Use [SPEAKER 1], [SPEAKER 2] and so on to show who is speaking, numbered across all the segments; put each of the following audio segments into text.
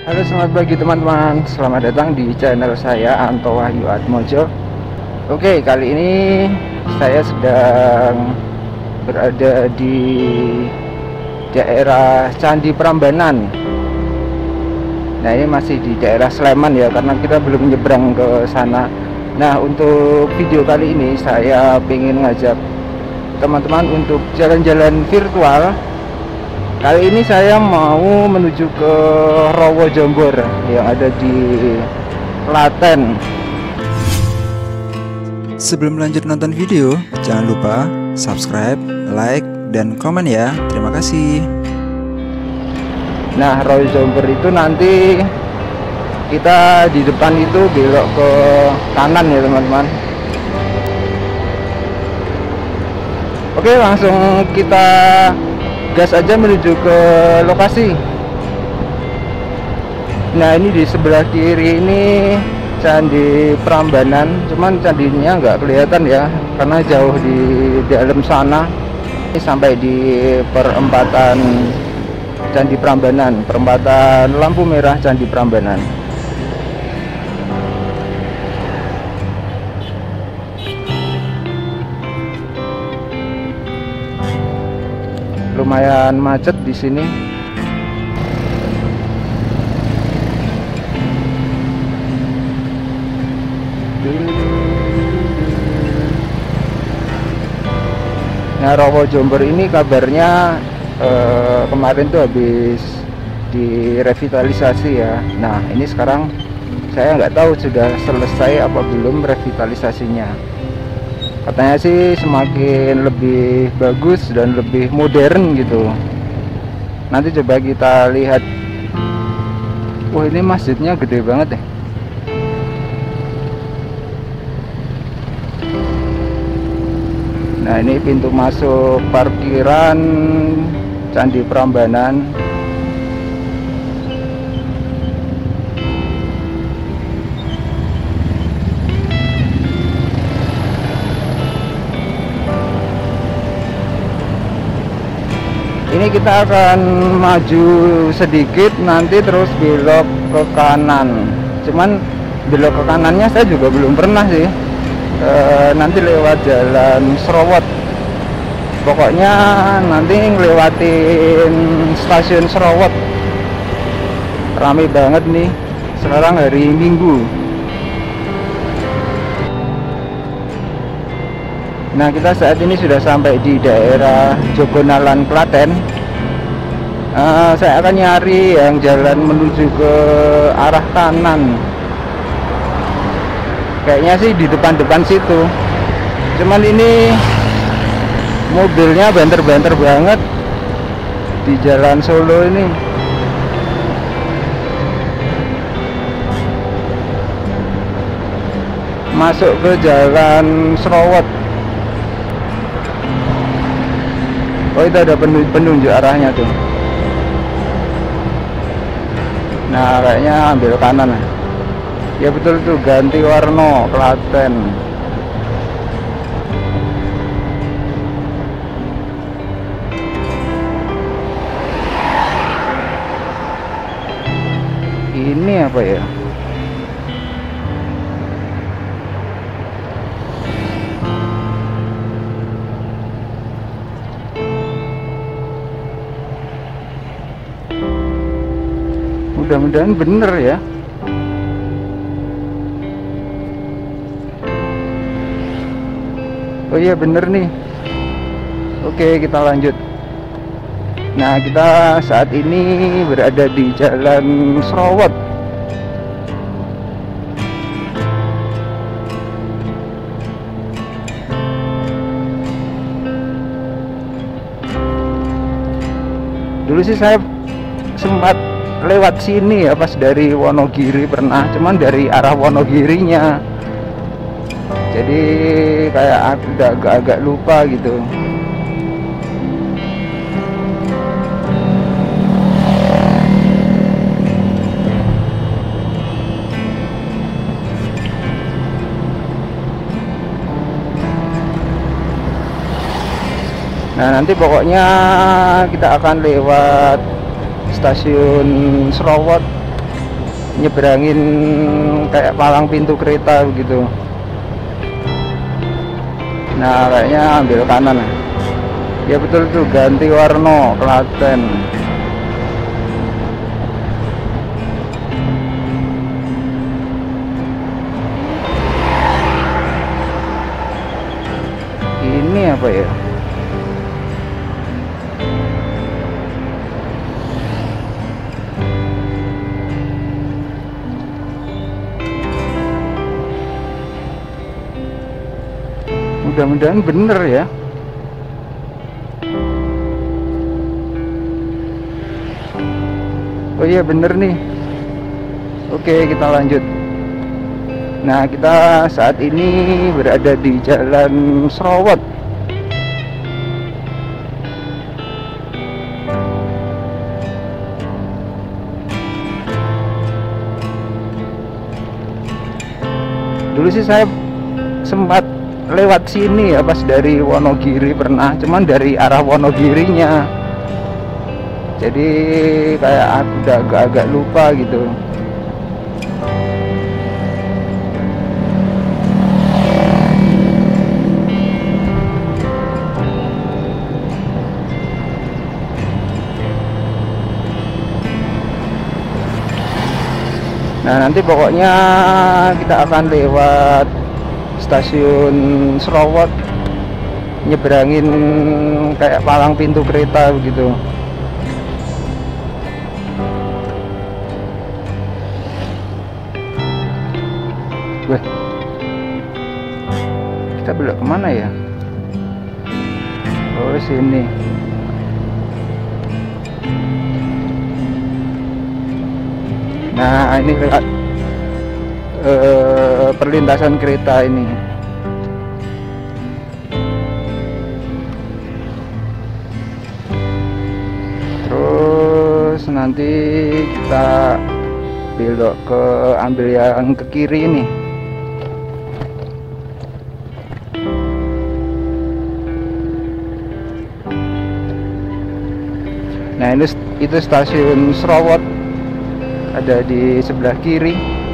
[SPEAKER 1] Halo, selamat pagi teman-teman. Selamat datang di channel saya Anto Wahyu Atmojo. Oke, kali ini saya sedang berada di daerah Candi Prambanan. Nah, ini masih di daerah Sleman ya, karena kita belum nyebrang ke sana. Nah, untuk video kali ini saya ingin ngajak teman-teman untuk jalan-jalan virtual. Kali ini saya mau menuju ke Rowo Jombor yang ada di Klaten.
[SPEAKER 2] Sebelum lanjut nonton video, jangan lupa subscribe, like, dan komen ya. Terima kasih.
[SPEAKER 1] Nah, Rowo Jombor itu nanti kita di depan itu belok ke kanan ya teman-teman. Oke, langsung kita gas aja menuju ke lokasi. Nah, ini di sebelah kiri ini Candi Prambanan, cuman candinya nggak kelihatan ya karena jauh di dalam sana. Ini sampai di perempatan Candi Prambanan, perempatan lampu merah Candi Prambanan. Lumayan macet di sini. Nah, Rowo Jombor ini kabarnya kemarin tuh habis direvitalisasi ya. Nah, ini sekarang saya nggak tahu sudah selesai apa belum revitalisasinya. Katanya sih semakin lebih bagus dan lebih modern gitu. Nanti coba kita lihat. Wah, ini masjidnya gede banget ya. Nah, ini pintu masuk parkiran Candi Prambanan. Ini kita akan maju sedikit, nanti terus belok ke kanan. Cuman belok ke kanannya saya juga belum pernah sih. Nanti lewat jalan Serowot. Pokoknya nanti ngelewatin stasiun Serowot. Rame banget nih. Sekarang hari Minggu. Nah, kita saat ini sudah sampai di daerah Jogonalan, Klaten. Saya akan nyari yang jalan menuju ke arah kanan. Kayaknya sih di depan-depan situ. Cuman ini mobilnya banter-banter banget di jalan Solo ini. Masuk ke jalan Serowot. Oh, itu ada penunjuk arahnya tuh. Nah, kayaknya ambil kanan. Ya betul tuh, ganti warna Klaten. Ini apa ya? Mudah-mudahan bener ya. Oh iya, bener nih. Oke, kita lanjut. Nah, kita saat ini berada di jalan Serowot. Dulu sih saya sempat lewat sini ya pas dari Wonogiri pernah, cuman dari arah Wonogirinya, jadi kayak agak lupa gitu. Nah, nanti pokoknya kita akan lewat stasiun Serowot. nyeberangin kayak palang pintu kereta begitu. Nah kayaknya ambil kanan. Ya betul tuh, ganti warna Klaten. Ini apa ya? Mudah-mudahan bener ya. Oh iya bener nih. Oke, kita lanjut. Nah, kita saat ini berada di Jalan Serowot. Dulu sih saya sempat lewat sini ya pas dari Wonogiri pernah, cuman dari arah Wonogirinya. Jadi kayak aku udah agak-agak lupa gitu. Nah nanti pokoknya kita akan lewat stasiun Serowot, nyeberangin kayak palang pintu kereta begitu. Weh, kita belok kemana ya? Oh sini. Nah ini lewat perlintasan kereta ini. Terus nanti kita belok ke ambil yang ke kiri ini. Nah ini itu stasiun Serowot, ada di sebelah kiri.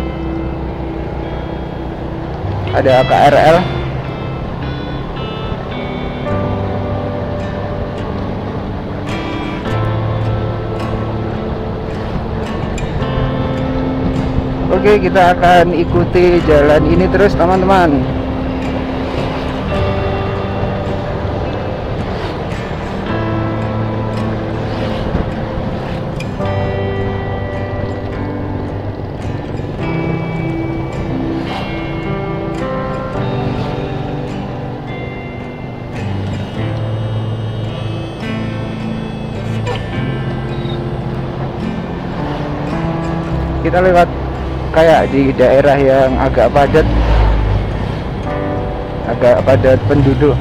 [SPEAKER 1] Ada KRL. Oke, kita akan ikuti jalan ini terus teman-teman. Kita lewat kayak di daerah yang agak padat penduduk.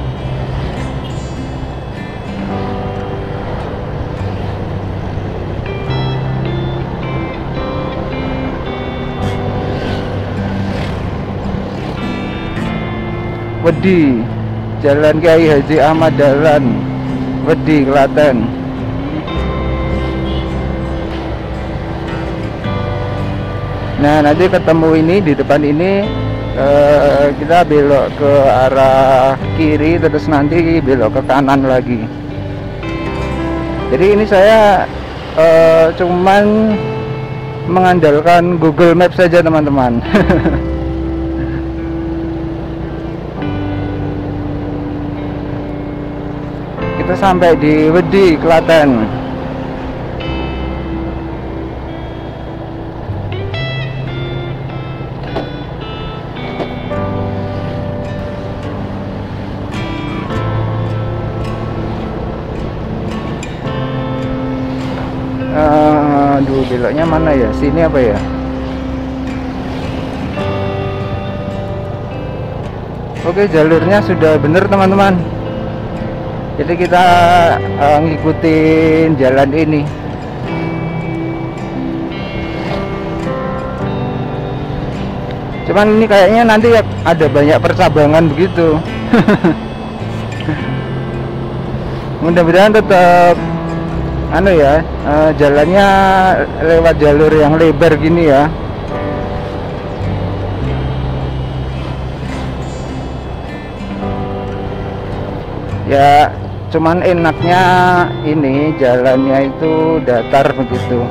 [SPEAKER 1] Wedi, Jalan Kiai Haji Ahmad Dahlan, Wedi, Klaten. Nah nanti ketemu ini di depan ini, kita belok ke arah kiri terus nanti belok ke kanan lagi. Jadi ini saya cuman mengandalkan Google Maps saja teman-teman. Kita sampai di Wedi, Klaten. Aduh, beloknya mana ya? Sini apa ya? Oke, jalurnya sudah bener teman-teman. Jadi kita ngikutin jalan ini. Cuman ini kayaknya nanti ada banyak percabangan begitu. Mudah-mudahan tetap anu ya, jalannya lewat jalur yang lebar gini ya. Ya cuman enaknya ini jalannya itu datar begitu.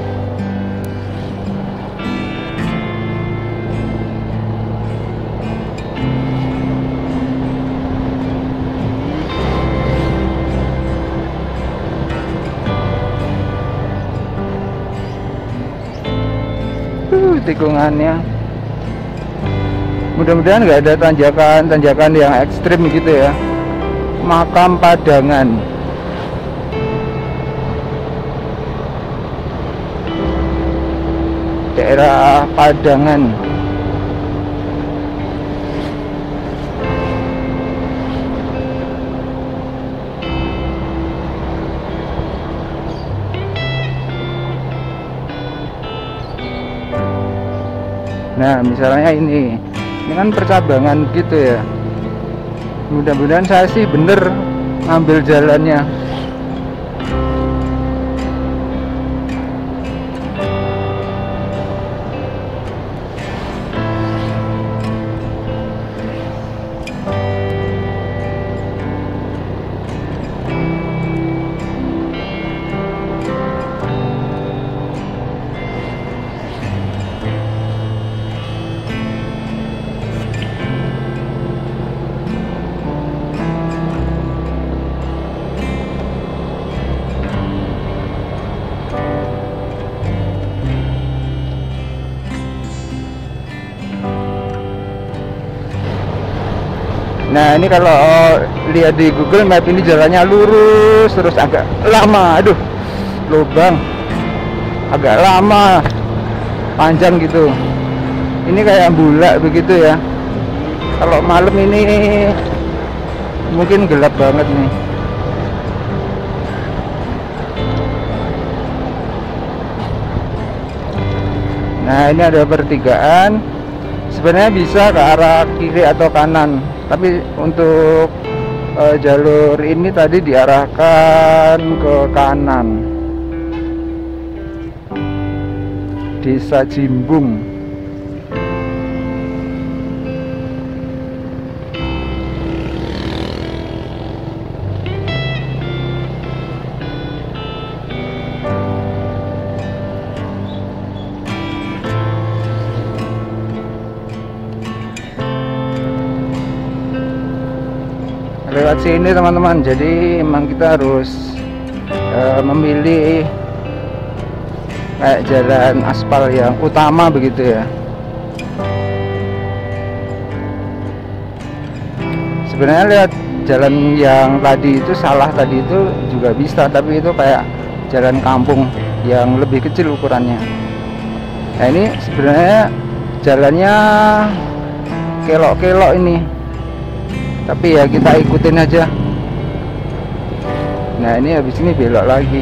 [SPEAKER 1] Tikungannya mudah-mudahan nggak ada tanjakan yang ekstrim gitu ya. Makam Padangan, daerah Padangan. Nah misalnya ini kan percabangan gitu ya. Mudah-mudahan saya sih bener ngambil jalannya. Nah ini kalau lihat di Google Map ini jalannya lurus terus agak lama, aduh lubang, agak lama, panjang gitu. Ini kayak bulak begitu ya. Kalau malam ini mungkin gelap banget nih. Nah ini ada pertigaan. Sebenarnya bisa ke arah kiri atau kanan, tapi untuk jalur ini tadi diarahkan ke kanan. Desa Jimbung. Lewat sini teman-teman, jadi emang kita harus memilih kayak jalan aspal yang utama begitu ya. Sebenarnya lihat jalan yang tadi itu salah, tadi itu juga bisa, tapi itu kayak jalan kampung yang lebih kecil ukurannya. Nah ini sebenarnya jalannya kelok-kelok ini, tapi ya kita ikutin aja. Nah ini habis ini belok lagi.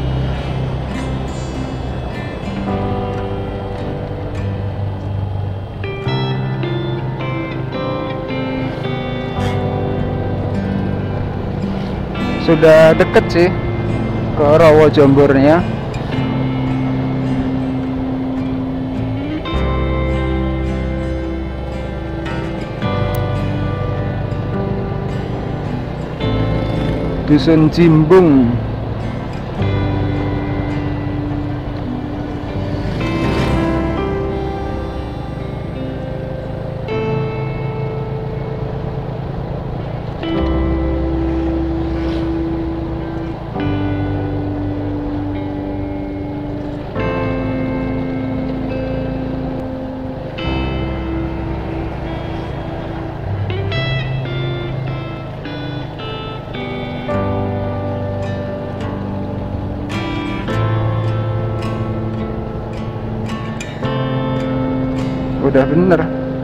[SPEAKER 1] Sudah deket sih ke Rawa Jombornya. Dusun Jimbung. Udah bener.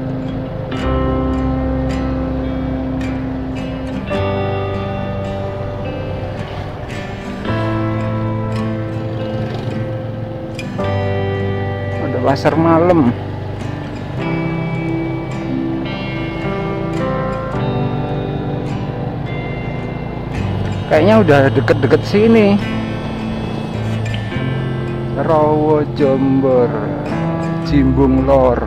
[SPEAKER 1] Udah pasar malam. Kayaknya udah deket-deket sini. Rawa Jember, Jimbung Lor.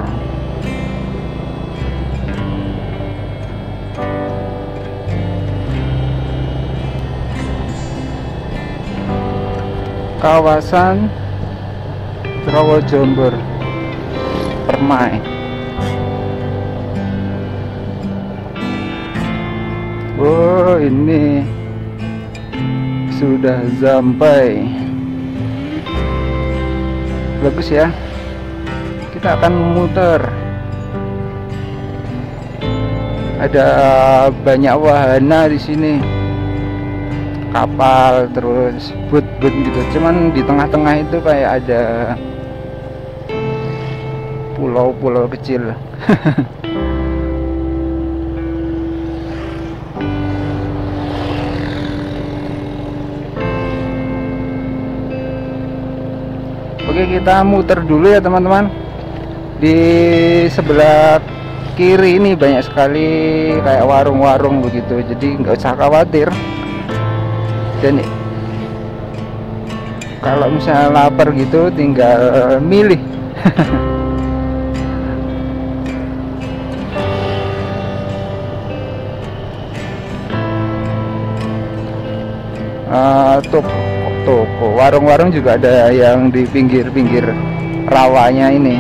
[SPEAKER 1] Kawasan Rawa Jember, Permai. Oh, ini sudah sampai. Bagus ya. Kita akan muter. Ada banyak wahana di sini. Kapal, terus boot-boot gitu. Cuman di tengah-tengah itu kayak ada pulau-pulau kecil. Oke, kita muter dulu ya teman-teman. Di sebelah kiri ini banyak sekali kayak warung-warung begitu, jadi nggak usah khawatir. Dan kalau misalnya lapar gitu tinggal milih. Toko, warung-warung juga ada yang di pinggir-pinggir rawanya ini.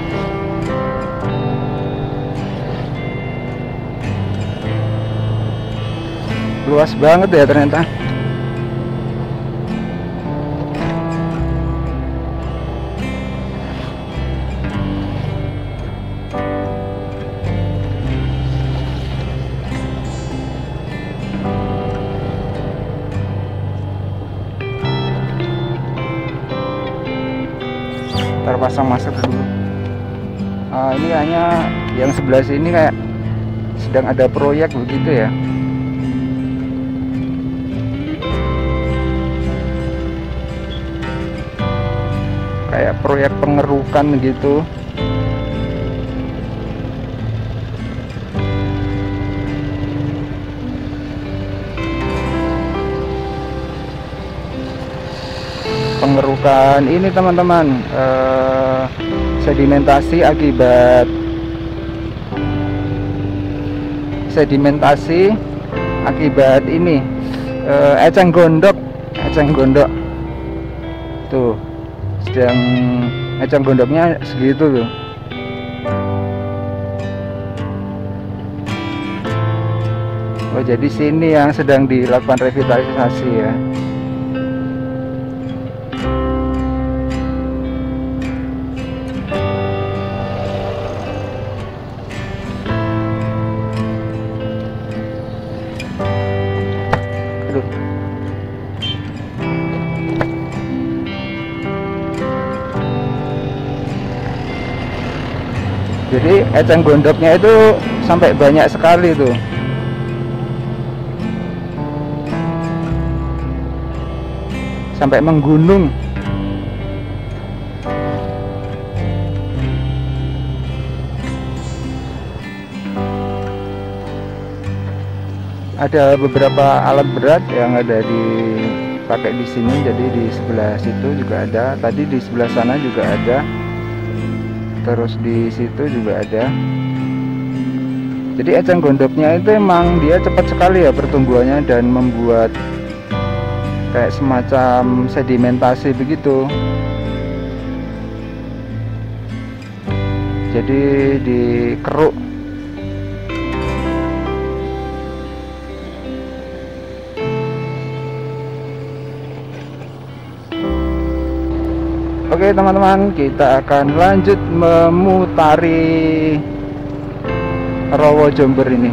[SPEAKER 1] Luas banget ya ternyata. Terpasang masker dulu. Ini kayaknya yang sebelah sini kayak sedang ada proyek begitu ya. Kayak proyek pengerukan gitu. Pengerukan ini teman-teman, sedimentasi akibat ini eceng gondok tuh, sedang eceng gondoknya segitu tuh. Oh, jadi sini yang sedang dilakukan revitalisasi ya. Jadi eceng gondoknya itu sampai banyak sekali tuh. Sampai menggunung. Ada beberapa alat berat yang ada dipakai di sini. Jadi di sebelah situ juga ada. Tadi di sebelah sana juga ada. Terus di situ juga ada. Jadi eceng gondoknya itu emang dia cepat sekali ya pertumbuhannya dan membuat kayak semacam sedimentasi begitu. Jadi dikeruk. Oke teman-teman, kita akan lanjut memutari Rawa Jember ini.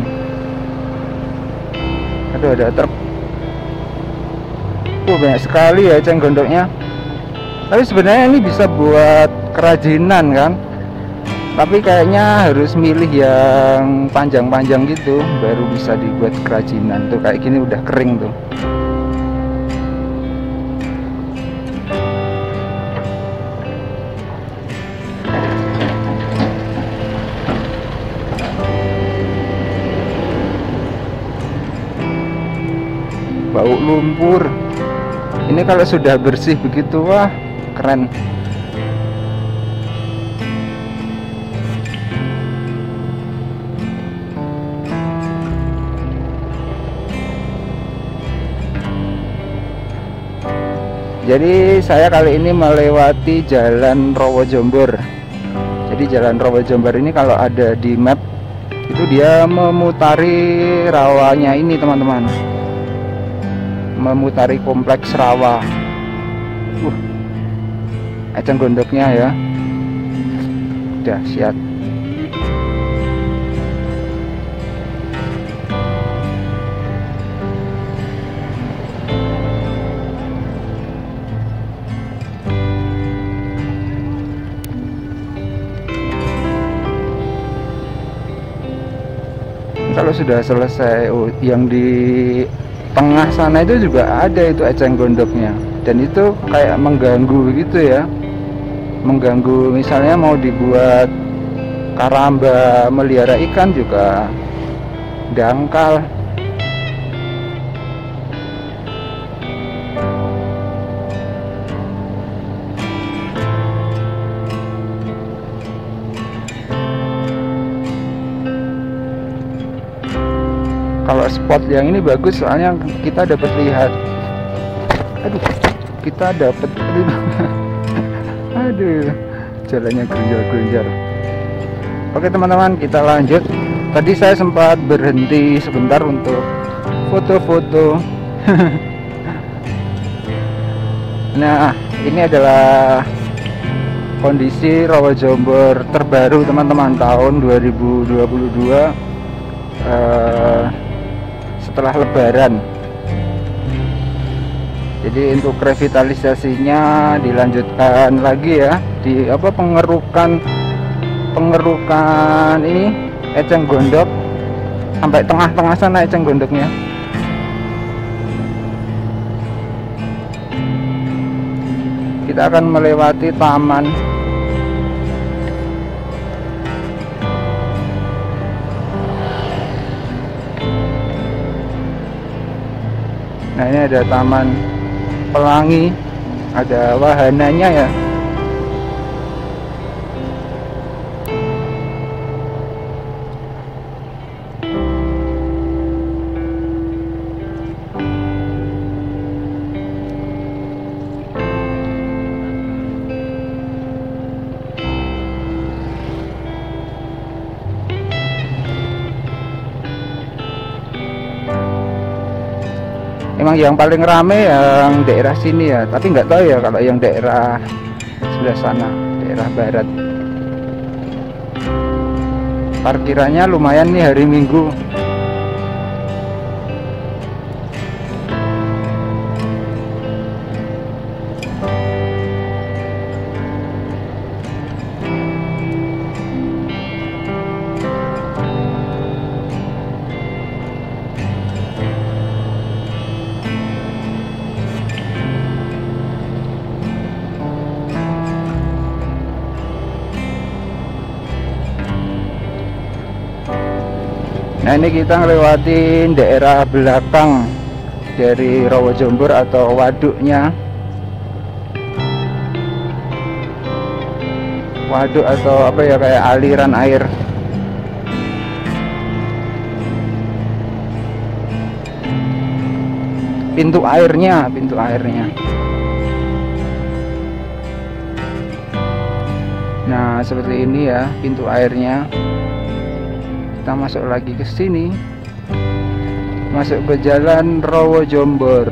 [SPEAKER 1] Aduh, ada truk. Banyak sekali ya eceng gondoknya. Tapi sebenarnya ini bisa buat kerajinan kan. Tapi kayaknya harus milih yang panjang-panjang gitu baru bisa dibuat kerajinan. Tuh kayak gini udah kering tuh. Bau lumpur. Ini kalau sudah bersih begitu, wah keren. jadi saya kali ini melewati Jalan Rowojombor. Jadi Jalan Rowojombor ini kalau ada di map itu dia memutari rawanya ini teman-teman, memutari kompleks rawa. Eceng gondoknya ya, dahsyat. Kalau sudah selesai, yang di tengah sana itu juga ada itu eceng gondoknya, dan itu kayak mengganggu gitu ya, mengganggu. Misalnya mau dibuat karamba melihara ikan juga dangkal. Kalau spot yang ini bagus soalnya kita dapat lihat, kita dapat jalannya gonjal-gonjal. Oke teman-teman, kita lanjut. Tadi saya sempat berhenti sebentar untuk foto-foto. Nah, ini adalah kondisi Rowojombor terbaru teman-teman, tahun 2022 setelah Lebaran. Jadi untuk revitalisasinya dilanjutkan lagi ya, di pengerukan ini eceng gondok sampai tengah-tengah sana eceng gondoknya. Kita akan melewati taman. Nah, ini ada taman pelangi, ada wahananya ya. Emang yang paling rame yang daerah sini ya, tapi nggak tahu ya kalau yang daerah sebelah sana, daerah barat. Parkirannya lumayan nih hari Minggu. Nah, ini kita ngelewatin daerah belakang dari Rowojombor atau waduknya. Waduk atau apa ya, kayak aliran air. Pintu airnya. Nah, seperti ini ya pintu airnya. Kita masuk lagi ke sini, masuk ke Jalan Rowojombor.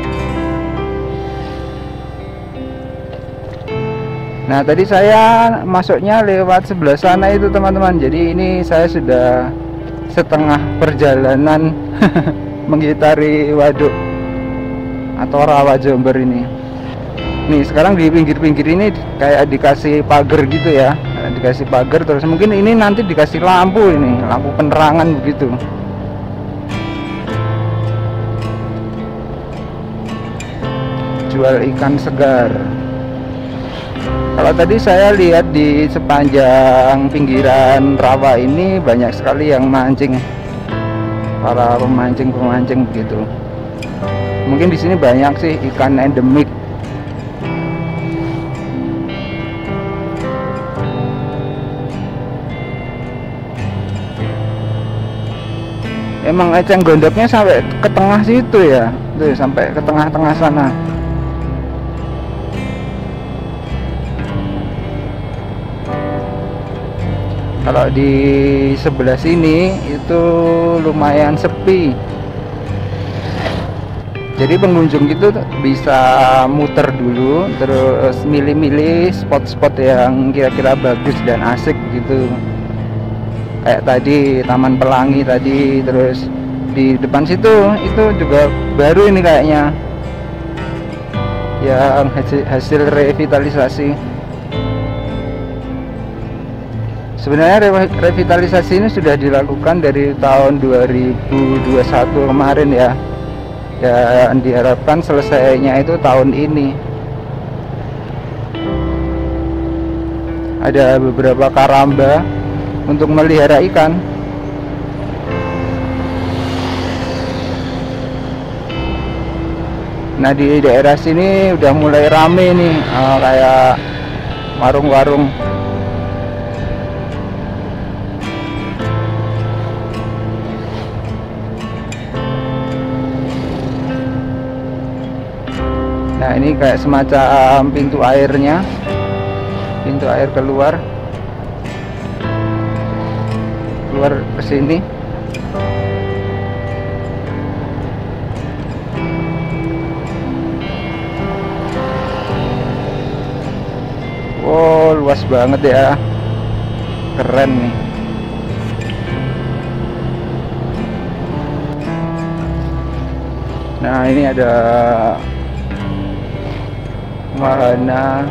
[SPEAKER 1] Nah, tadi saya masuknya lewat sebelah sana itu teman-teman. Jadi ini saya sudah setengah perjalanan mengitari waduk atau rawa Jomber ini. Nih, sekarang di pinggir-pinggir ini kayak dikasih pagar gitu ya, dikasih pagar, terus mungkin ini nanti dikasih lampu, ini lampu penerangan begitu. Jual ikan segar. Kalau tadi saya lihat di sepanjang pinggiran rawa ini banyak sekali yang mancing, para pemancing begitu. Mungkin di sini banyak sih ikan endemik. Emang eceng gondoknya sampai ke tengah situ ya, tuh sampai ke tengah-tengah sana. Kalau di sebelah sini itu lumayan sepi. Jadi pengunjung itu bisa muter dulu, terus milih-milih spot-spot yang kira-kira bagus dan asik gitu. Kayak tadi Taman Pelangi tadi, terus di depan situ itu juga baru ini kayaknya, yang hasil revitalisasi. Sebenarnya revitalisasi ini sudah dilakukan dari tahun 2021 kemarin ya. Dan diharapkan selesainya itu tahun ini. Ada beberapa karamba untuk melihara ikan. Nah, di daerah sini udah mulai rame nih, kayak warung-warung. Nah, ini kayak semacam pintu airnya, pintu air keluar ke sini. Wow, luas banget ya, keren nih. Nah, ini ada wahana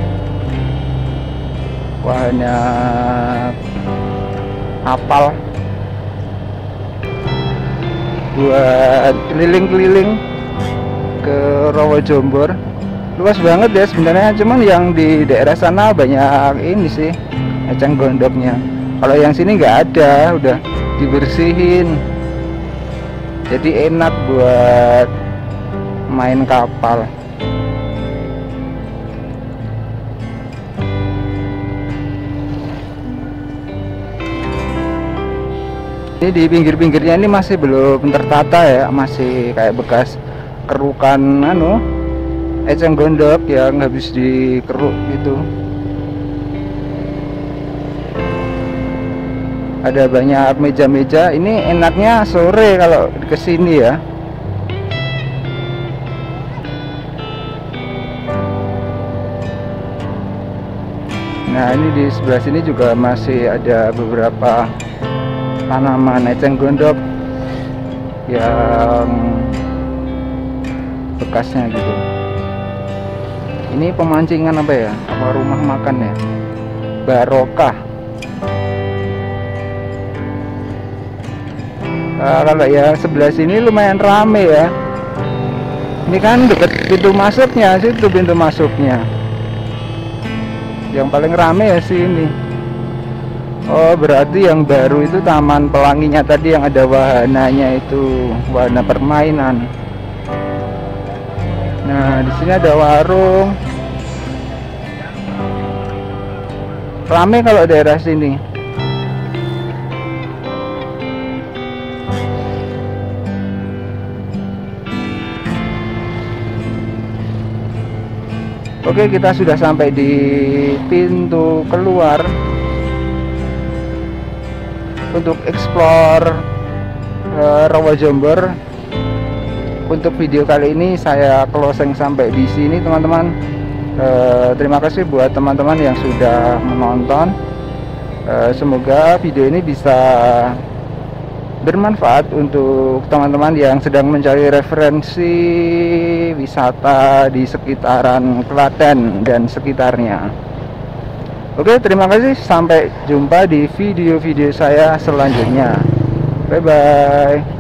[SPEAKER 1] kapal buat keliling-keliling ke Rawajombor. Luas banget ya sebenarnya, cuman yang di daerah sana banyak ini sih eceng gondoknya. Kalau yang sini nggak ada, udah dibersihin, jadi enak buat main kapal. Ini di pinggir-pinggirnya ini masih belum tertata ya, masih kayak bekas kerukan eceng gondok yang habis dikeruk gitu. Ada banyak meja-meja. Ini enaknya sore kalau kesini ya. Nah, ini di sebelah sini juga masih ada beberapa tanaman eceng gondok yang bekasnya gitu. Ini pemancingan apa ya? Apa rumah makan ya? Barokah. Kalau ya sebelah sini lumayan rame ya. Ini kan dekat pintu masuknya, situ pintu masuknya. Yang paling rame ya sini. Oh, berarti yang baru itu Taman Pelanginya tadi, yang ada wahananya itu, wahana permainan. Nah, di sini ada warung. Rame kalau daerah sini. Oke, kita sudah sampai di pintu keluar untuk explore Rawajombor. Untuk video kali ini saya closing sampai di sini, teman-teman. Terima kasih buat teman-teman yang sudah menonton. Semoga video ini bisa bermanfaat untuk teman-teman yang sedang mencari referensi wisata di sekitaran Klaten dan sekitarnya. Oke, terima kasih. Sampai jumpa di video-video saya selanjutnya. Bye-bye.